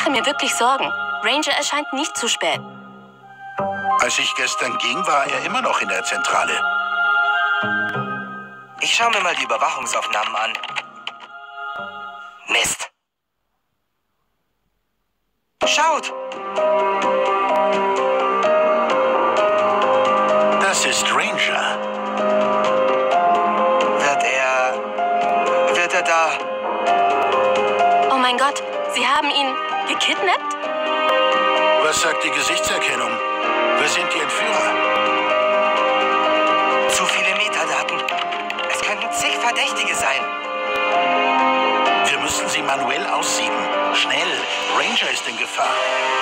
mache mir wirklich Sorgen. Ranger erscheint nicht zu spät. Als ich gestern ging, war er immer noch in der Zentrale. Ich schaue mir mal die Überwachungsaufnahmen an. Mist. Schaut! Das ist Ranger. Wird er da... Oh mein Gott, Sie haben ihn gekidnappt? Was sagt die Gesichtserkennung? Wer sind die Entführer? Zu viele Metadaten. Es könnten zig Verdächtige sein. Wir müssen sie manuell aussieben. Schnell, Ranger ist in Gefahr.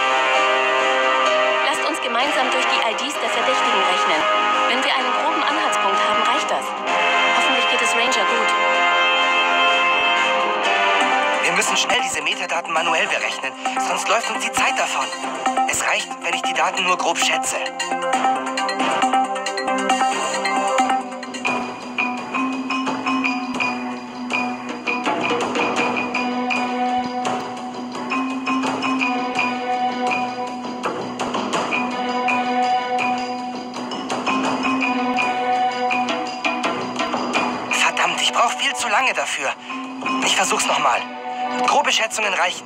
Lasst uns gemeinsam durch die IDs der Verdächtigen rechnen. Wenn wir einen groben Anhaltspunkt haben, reicht das. Hoffentlich geht es Ranger gut. Wir müssen schnell diese Metadaten manuell berechnen, sonst läuft uns die Zeit davon. Es reicht, wenn ich die Daten nur grob schätze. Verdammt, ich brauche viel zu lange dafür. Ich versuch's nochmal. Grobe Schätzungen reichen.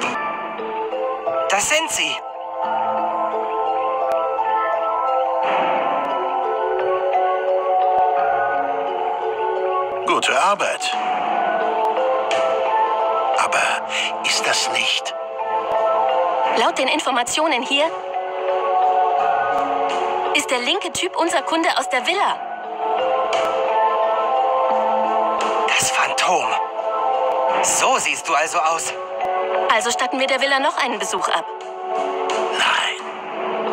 Das sind sie. Gute Arbeit. Aber ist das nicht? Laut den Informationen hier ist der linke Typ unser Kunde aus der Villa. Das Phantom. So siehst du also aus. Also statten wir der Villa noch einen Besuch ab. Nein.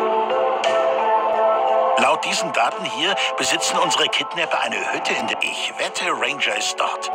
Laut diesen Daten hier besitzen unsere Kidnapper eine Hütte, in der ich wette, Ranger ist dort.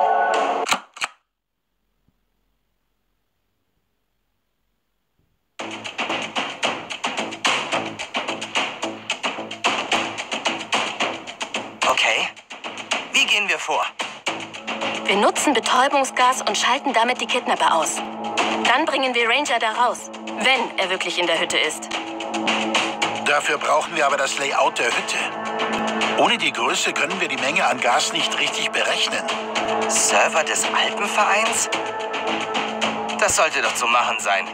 Okay. Wie gehen wir vor? Wir nutzen Betäubungsgas und schalten damit die Kidnapper aus. Dann bringen wir Ranger da raus, wenn er wirklich in der Hütte ist. Dafür brauchen wir aber das Layout der Hütte. Ohne die Größe können wir die Menge an Gas nicht richtig berechnen. Server des Alpenvereins? Das sollte doch zu machen sein.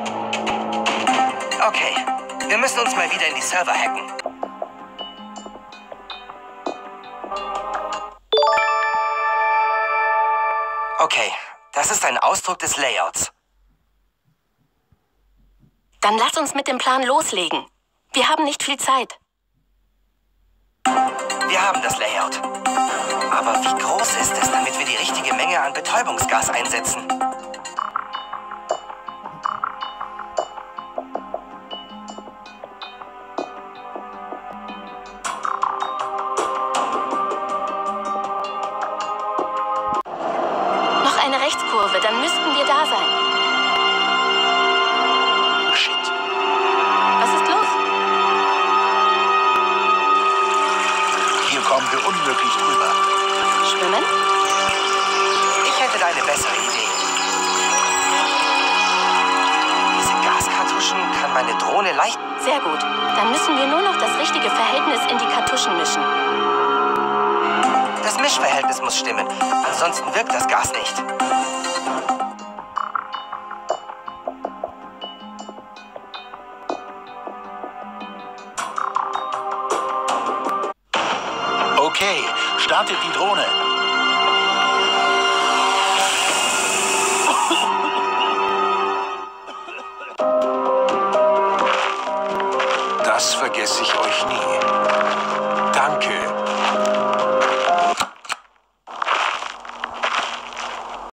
Okay, wir müssen uns mal wieder in die Server hacken. Okay, das ist ein Ausdruck des Layouts. Dann lass uns mit dem Plan loslegen. Wir haben nicht viel Zeit. Wir haben das Layout. Aber wie groß ist es, damit wir die richtige Menge an Betäubungsgas einsetzen? Noch eine Rechtskurve, dann müssten wir da sein. Shit. Was ist los? Hier kommen wir unmöglich drüber. Schwimmen? Ich hätte da eine bessere Idee. Diese Gaskartuschen kann meine Drohne leicht... Sehr gut. Dann müssen wir nur noch das richtige Verhältnis in die Kartuschen mischen. Das Mischverhältnis muss stimmen, ansonsten wirkt das Gas nicht. Okay, startet die Drohne. Das vergesse ich euch nie. Danke.